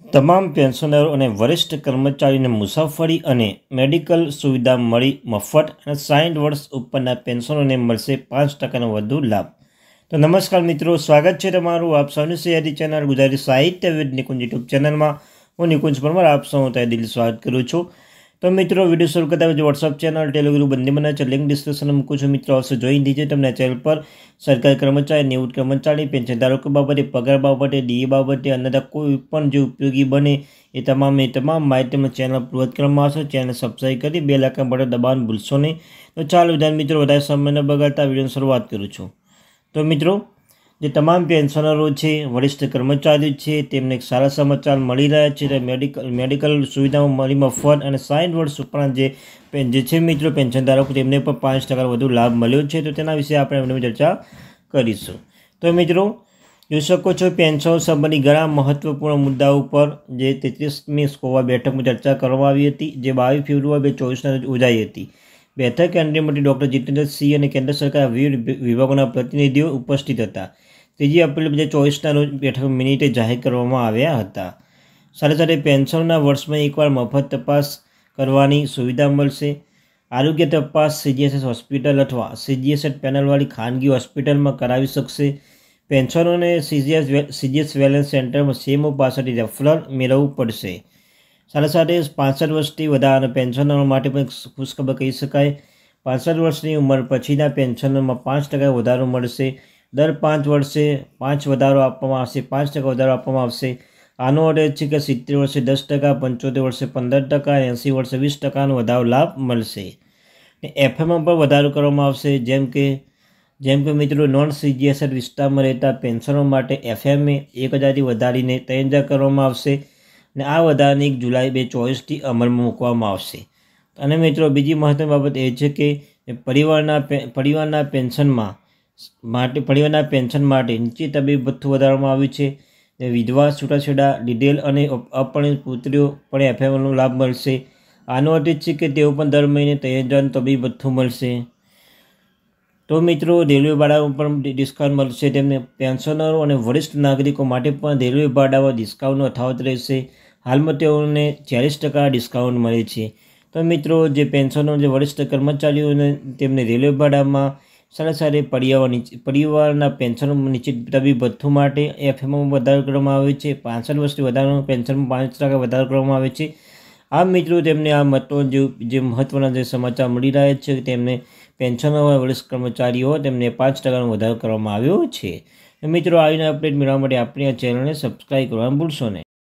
તમામ પેન્શનરો અને વરિષ્ઠ કર્મચારીઓને મુસાફરી અને મેડિકલ સુવિધા મળી મફત અને 60 વર્ષ ઉપરના પેન્શનરોને મળશે 5% વધુ લાભ। તો નમસ્કાર મિત્રો, સ્વાગત છે તમારું આપ સૌની સયારી ચેનલ ગુજરાતી સાહિત્ય વિદ નિકુંજ યુટ્યુબ ચેનલમાં। હું નિકુંજ પરમાર આપ સૌ તહે દિલ સ્વાગત કરું છું। તો મિત્રો, વિડીયો શરૂ કરતા પહેલાં વોટ્સઅપ ચેનલ ટેલિગ્રામ બંને બનાવે છે, લિંક ડિસ્ક્રિપ્શનમાં મૂકું છું। મિત્રો અવશ્ય જોઈ દીજે। તમને ચેનલ પર સરકારી કર્મચારી, નિવૃત્ત કર્મચારી, પેન્શન ધારકો બાબતે, પગાર બાબતે, ડીએ બાબતે અન્યથા કોઈ પણ જે ઉપયોગી બને એ તમામ માહિતી ચેનલ પૂર્વત કરવામાં આવશે। ચેનલ સબસ્ક્રાઈબ કરી બેલ આઇકન બટન દબાવવાનું ભૂલશો નહીં। તો ચાલો વિદ્યાર્થી મિત્રો, વધારે સમય ન બગાડતા વિડીયોની શરૂઆત કરું છું। તો મિત્રો, જે તમામ પેન્શનરો છે, વરિષ્ઠ કર્મચારીઓ છે, તેમને એક સારા સમાચાર મળી રહ્યા છે। મેડિકલ સુવિધાઓ મળી મફત અને 60 વર્ષ ઉપરાંત જે છે મિત્રો પેન્શન ધારકો તેમને પણ 5% વધુ લાભ મળ્યો છે। તો તેના વિશે આપણે ચર્ચા કરીશું। તો મિત્રો, જોઈ શકો છો પેન્શન સંબંધી ઘણા મહત્વપૂર્ણ મુદ્દાઓ પર જે 33મી સ્કોવા બેઠકમાં ચર્ચા કરવામાં આવી હતી, જે 22 ફેબ્રુઆરી 2024ના રોજ યોજાઈ હતી। બેઠક કેન્દ્રીય મંત્રી ડૉક્ટર જીતેન્દ્ર સિંહ અને કેન્દ્ર સરકારના વિવિધ વિભાગોના પ્રતિનિધિઓ ઉપસ્થિત હતા। 3 એપ્રિલ 2024ના રોજ બેઠક મિનિટે જાહેર કરવામાં આવ્યા હતા। સાથે સાથે પેન્શનના વર્ષમાં એકવાર મફત તપાસ કરવાની સુવિધા મળશે। આરોગ્ય તપાસ CGHS હોસ્પિટલ અથવા CGHS પેનલવાળી ખાનગી હોસ્પિટલમાં કરાવી શકશે। પેન્શનરોને CGHS વેલનેસ સેન્ટરમાં CMO પાસેથી રેફરલ મેળવવું પડશે। સાથે સાથે 65 વર્ષથી વધારાના પેન્શનરો માટે પણ ખુશખબર કહી શકાય। 65 વર્ષની ઉંમર પછીના પેન્શનરમાં 5% વધારો મળશે। દર 5 વર્ષે 5 વધારો આપવામાં આવશે, 5% વધારો આપવામાં આવશે। આનો અર્થ છે કે 70 વર્ષે 10%, 75 વર્ષે 15% અને 80 વર્ષે 20%નો વધારો લાભ મળશે। એફએમાં પણ વધારો કરવામાં આવશે, જેમ કે મિત્રો નોન CGHS વિસ્તારમાં રહેતા પેન્શનરો માટે એફએમએ 1000થી વધારીને 3000 કરવામાં આવશે અને આ વધારાને 1 જુલાઈ 2024થી અમલમાં મૂકવામાં આવશે। અને મિત્રો, બીજી મહત્વની બાબત એ છે કે પરિવારના પેન્શન માટે નીચે તબીબી ભથ્થું વધારવામાં આવ્યું છે। વિધવા, છૂટાછેડા લીધેલ અને અપરિણીત પુત્રીઓ પણ એફએમનો લાભ મળશે। આનો અર્થ છે કે તેઓ પણ દર મહિને 3000 તબીબી ભથ્થું મળશે। તો મિત્રો, રેલવે ભાડામાં પણ ડિસ્કાઉન્ટ મળશે। તેમને પેન્શનરો અને વરિષ્ઠ નાગરિકો માટે પણ રેલવે ભાડામાં ડિસ્કાઉન્ટ યથાવત રહેશે। હાલમાં તેઓને 40% ડિસ્કાઉન્ટ મળે છે। તો મિત્રો, જે પેન્શનરો, જે વરિષ્ઠ કર્મચારીઓને તેમને રેલવે ભાડામાં સાથે પરિવારના પેન્શનો નીચે તબીબી ભથ્થું માટે એફએમમાં વધારો કરવામાં આવે છે। 65 વર્ષથી વધારાનું પેન્શનમાં 5% વધારો કરવામાં આવે છે। આ મિત્રો, તેમને આ મહત્વના જે સમાચાર મળી રહ્યા છે, તેમને પેન્શનરો વરિષ્ઠ કર્મચારીઓ તેમને 5%નો વધારો કરવામાં આવ્યો છે। મિત્રો, આવીને અપડેટ મેળવવા માટે આપણી આ ચેનલને સબસ્ક્રાઈબ કરવાનું ભૂલશો નહીં।